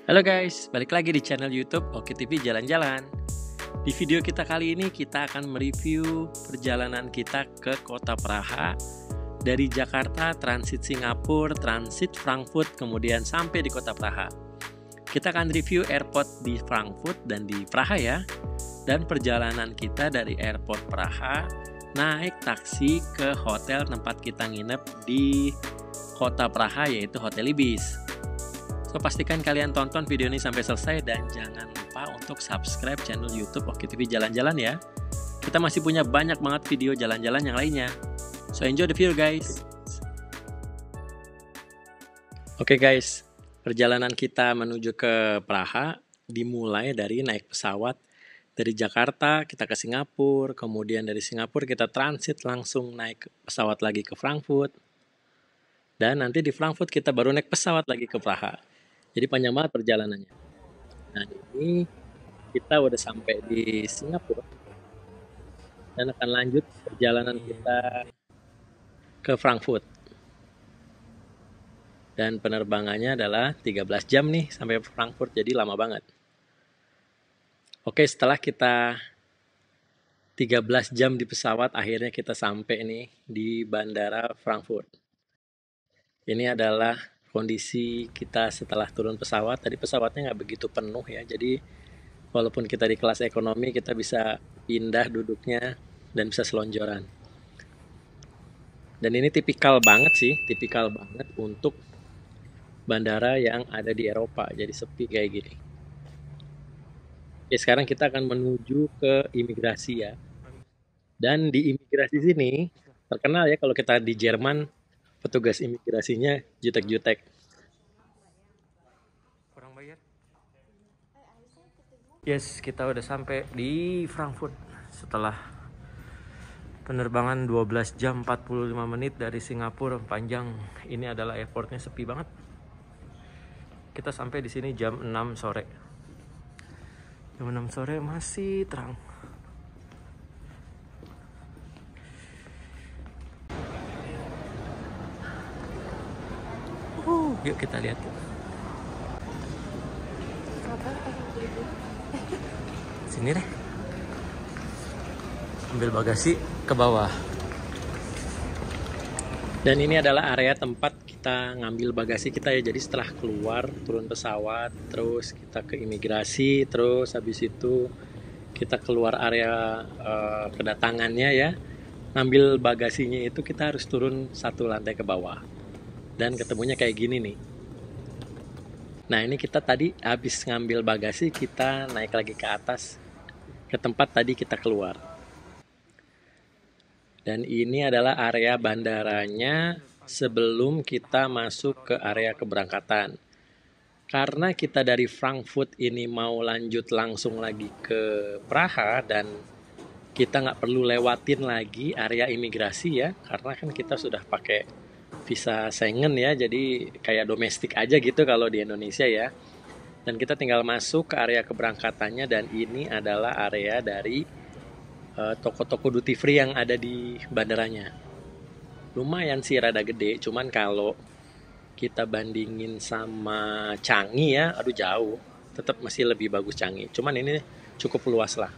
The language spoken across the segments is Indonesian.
Halo guys, balik lagi di channel YouTube Oke TV Jalan-Jalan. Di video kita kali ini kita akan mereview perjalanan kita ke kota Praha. Dari Jakarta, transit Singapura, transit Frankfurt, kemudian sampai di kota Praha. Kita akan review airport di Frankfurt dan di Praha ya. Dan perjalanan kita dari airport Praha naik taksi ke hotel tempat kita nginep di kota Praha, yaitu Hotel Ibis. So, pastikan kalian tonton video ini sampai selesai dan jangan lupa untuk subscribe channel YouTube Oke TV Jalan-Jalan ya. Kita masih punya banyak banget video jalan-jalan yang lainnya. So, enjoy the video guys. Oke guys, perjalanan kita menuju ke Praha dimulai dari naik pesawat dari Jakarta kita ke Singapura, kemudian dari Singapura kita transit langsung naik pesawat lagi ke Frankfurt. Dan nanti di Frankfurt kita baru naik pesawat lagi ke Praha. Jadi panjang banget perjalanannya. Nah, ini kita udah sampai di Singapura dan akan lanjut perjalanan kita ke Frankfurt. Dan penerbangannya adalah 13 jam nih sampai Frankfurt, jadi lama banget. Oke, setelah kita 13 jam di pesawat, akhirnya kita sampai nih di Bandara Frankfurt. Ini adalah kondisi kita setelah turun pesawat. Tadi pesawatnya nggak begitu penuh ya, jadi walaupun kita di kelas ekonomi, kita bisa pindah duduknya dan bisa selonjoran. Dan ini tipikal banget untuk bandara yang ada di Eropa, jadi sepi kayak gini. Oke, sekarang kita akan menuju ke imigrasi ya. Dan di imigrasi sini terkenal ya, kalau kita di Jerman petugas imigrasinya jutek-jutek. Kurang bayar. Yes, kita udah sampai di Frankfurt setelah penerbangan 12 jam 45 menit dari Singapura. Panjang. Ini adalah airportnya, sepi banget. Kita sampai di sini jam 6 sore. Jam 6 sore masih terang. Yuk kita lihat. Sini deh. Ambil bagasi ke bawah. Dan ini adalah area tempat kita ngambil bagasi kita ya. Jadi setelah keluar, turun pesawat, terus kita ke imigrasi, terus habis itu kita keluar area kedatangannya ya. Ngambil bagasinya itu kita harus turun 1 lantai ke bawah. Dan ketemunya kayak gini nih. Nah, ini kita tadi habis ngambil bagasi, kita naik lagi ke atas ke tempat tadi kita keluar. Dan ini adalah area bandaranya sebelum kita masuk ke area keberangkatan. Karena kita dari Frankfurt ini mau lanjut langsung lagi ke Praha dan kita nggak perlu lewatin lagi area imigrasi ya, karena kan kita sudah pakai visa Schengen ya, jadi kayak domestik aja gitu kalau di Indonesia ya. Dan kita tinggal masuk ke area keberangkatannya, dan ini adalah area dari toko-toko duty free yang ada di bandaranya. Lumayan sih, rada gede, cuman kalau kita bandingin sama Changi ya, aduh jauh, tetap masih lebih bagus Changi. Cuman ini cukup luas lah.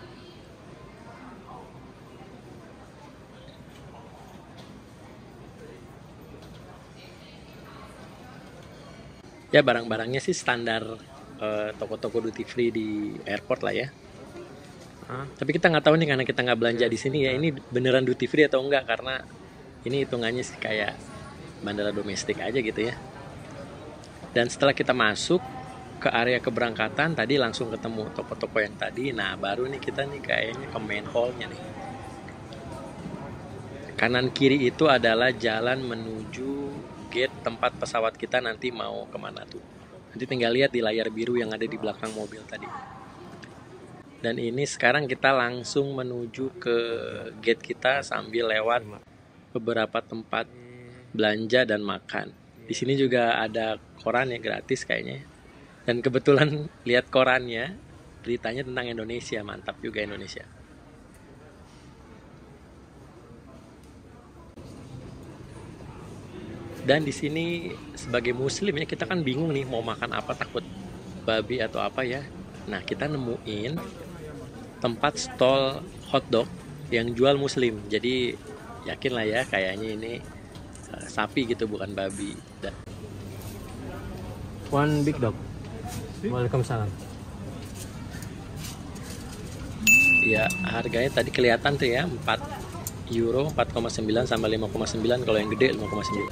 Ya, barang-barangnya sih standar toko-toko duty free di airport lah ya. Tapi kita nggak tahu nih, karena kita nggak belanja di sini ya, ini beneran duty free atau enggak, karena ini hitungannya sih kayak bandara domestik aja gitu ya. Dan setelah kita masuk ke area keberangkatan tadi, langsung ketemu toko-toko yang tadi. Nah, baru nih kita nih kayaknya ke main hall-nya nih. Kanan kiri itu adalah jalan menuju gate tempat pesawat kita nanti mau kemana tuh. Nanti tinggal lihat di layar biru yang ada di belakang mobil tadi. Dan ini sekarang kita langsung menuju ke gate kita sambil lewat beberapa tempat belanja dan makan. Di sini juga ada koran yang gratis kayaknya. Dan kebetulan lihat korannya, beritanya tentang Indonesia, mantap juga Indonesia. Dan di sini sebagai muslim ya, kita kan bingung nih mau makan apa, takut babi atau apa ya. Nah, kita nemuin tempat stall hotdog yang jual muslim. Jadi yakin lah ya, kayaknya ini sapi gitu, bukan babi. One big dog. Waalaikumsalam. Ya, harganya tadi kelihatan tuh ya, 4 euro, 4,9 sama 5,9. Kalau yang gede 5,9.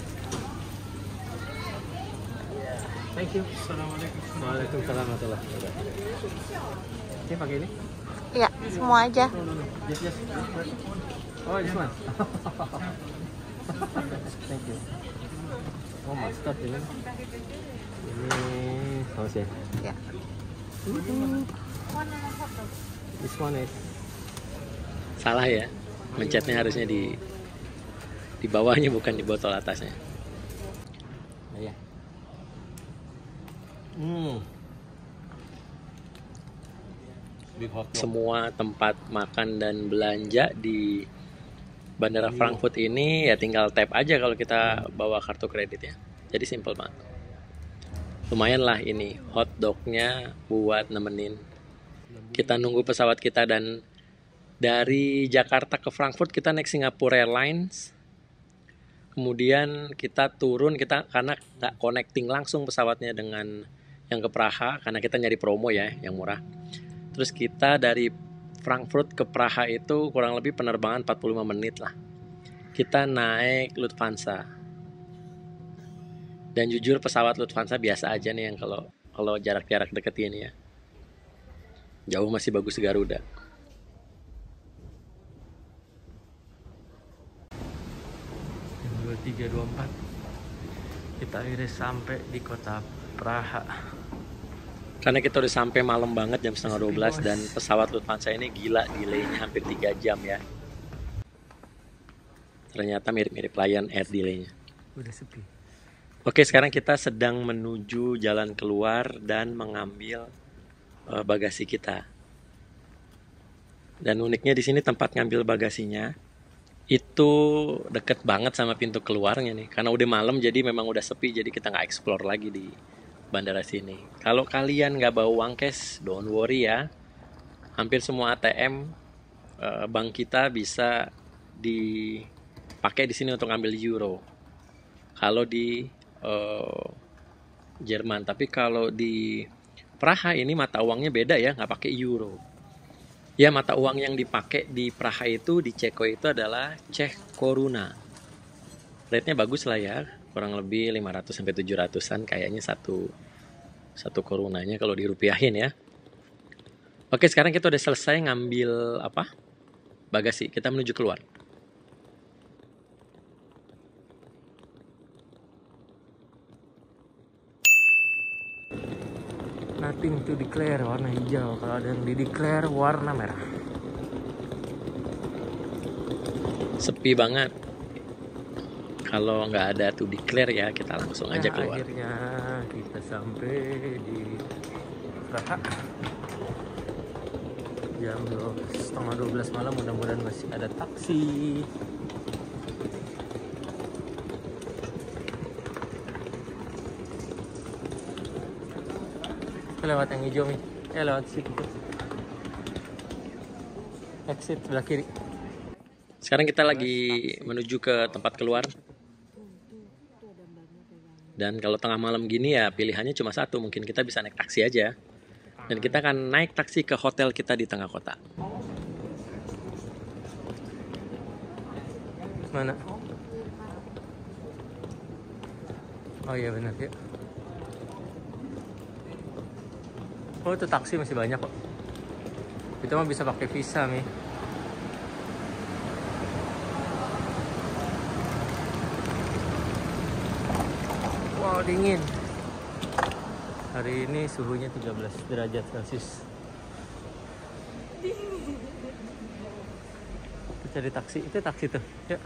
Thank you. Assalamualaikum. Waalaikumsalam warahmatullahi wabarakatuh. Ini pakai ini? Iya, semua aja. Yes, yes. Oh, this one. Thank you. Oh, mustard ini. Ini saus ya? Ya. This one is Salah ya, mencetnya harusnya di bawahnya, bukan di botol atasnya. oh, ya. Big hot dog. Semua tempat makan dan belanja di Bandara Frankfurt ini ya tinggal tap aja kalau kita bawa kartu kredit ya. Jadi simple banget. Lumayan lah ini hot dognya buat nemenin kita nunggu pesawat kita. Dan dari Jakarta ke Frankfurt kita naik Singapore Airlines. Kemudian kita turun, karena nggak connecting langsung pesawatnya dengan yang ke Praha, karena kita nyari promo ya yang murah. Terus kita dari Frankfurt ke Praha itu kurang lebih penerbangan 45 menit lah. Kita naik Lufthansa. Dan jujur pesawat Lufthansa biasa aja nih yang kalau jarak-jarak deket ini ya. Jauh masih bagus Garuda. Jam 23.24 kita akhirnya sampai di kota Praha. Karena kita udah sampai malam banget jam setengah 12 dan pesawat Lufthansa ini gila, delaynya hampir 3 jam ya. Ternyata mirip-mirip Lion Air delaynya. Udah sepi. Oke, sekarang kita sedang menuju jalan keluar dan mengambil bagasi kita. Dan uniknya di sini tempat ngambil bagasinya itu deket banget sama pintu keluarnya nih. Karena udah malam jadi memang udah sepi, jadi kita nggak explore lagi di bandara sini. Kalau kalian nggak bawa uang cash, don't worry ya. Hampir semua ATM bank kita bisa dipakai di sini untuk ngambil euro. Kalau di Jerman, tapi kalau di Praha ini mata uangnya beda ya, nggak pakai euro. Ya, mata uang yang dipakai di Praha itu, di Ceko itu adalah Czech koruna. Rate-nya bagus lah ya, kurang lebih 500 sampai 700-an kayaknya satu korunanya kalau dirupiahin ya. Oke, sekarang kita udah selesai ngambil bagasi. Kita menuju keluar. Nothing to declare, warna hijau. Kalau ada yang di declare warna merah. Sepi banget. Kalau nggak ada to declare ya kita langsung aja keluar. Akhirnya kita sampai di Praha. Jam setengah 12 malam, mudah-mudahan masih ada taksi. Lewat yang hijau nih, lewat situ. Exit sebelah kiri. Sekarang kita lagi menuju ke tempat keluar. Dan kalau tengah malam gini ya pilihannya cuma satu, mungkin kita bisa naik taksi aja. Dan kita akan naik taksi ke hotel kita di tengah kota. Mana? Oh iya benar ya. Oh itu taksi masih banyak kok. Kita mah bisa pakai visa nih. Wow dingin. Hari ini suhunya 13 derajat Celcius. Kita cari taksi, itu taksi tuh. Ya.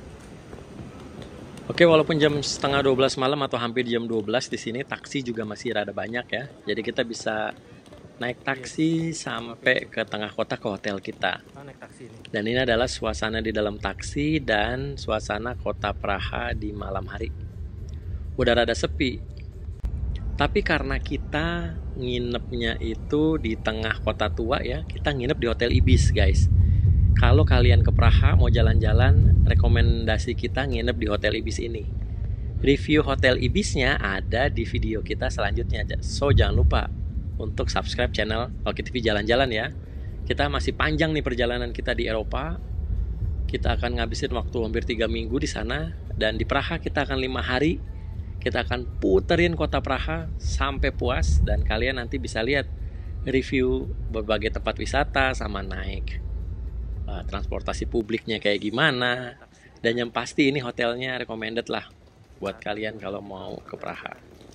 Oke, walaupun jam setengah 12 malam atau hampir jam 12 di sini taksi juga masih rada banyak ya. Jadi kita bisa naik taksi sampai ke tengah kota ke hotel kita. Naik taksi ini. Dan ini adalah suasana di dalam taksi dan suasana kota Praha di malam hari. Udah rada sepi. Tapi karena kita nginepnya itu di tengah kota tua ya, kita nginep di Hotel Ibis guys. Kalau kalian ke Praha mau jalan-jalan, rekomendasi kita nginep di Hotel Ibis ini. Review Hotel Ibisnya ada di video kita selanjutnya. So jangan lupa untuk subscribe channel Oki TV Jalan-Jalan ya. Kita masih panjang nih perjalanan kita di Eropa. Kita akan ngabisin waktu hampir 3 minggu di sana. Dan di Praha kita akan 5 hari. Kita akan puterin kota Praha sampai puas. Dan kalian nanti bisa lihat review berbagai tempat wisata sama naik transportasi publiknya kayak gimana. Dan yang pasti ini hotelnya recommended lah buat kalian kalau mau ke Praha.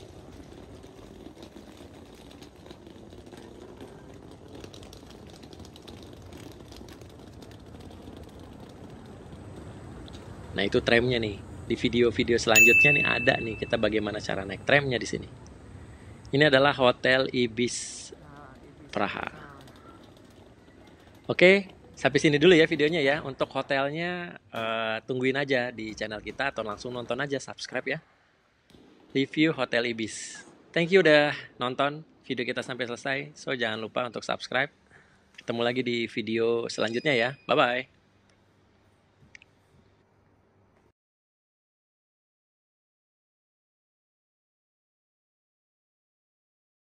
Nah itu tramnya nih. Di video-video selanjutnya nih ada nih kita bagaimana cara naik tramnya di sini. Ini adalah Hotel Ibis Praha. Oke, sampai sini dulu ya videonya ya. Untuk hotelnya tungguin aja di channel kita atau langsung nonton aja, subscribe ya. Review Hotel Ibis. Thank you udah nonton video kita sampai selesai. So jangan lupa untuk subscribe. Ketemu lagi di video selanjutnya ya. Bye bye.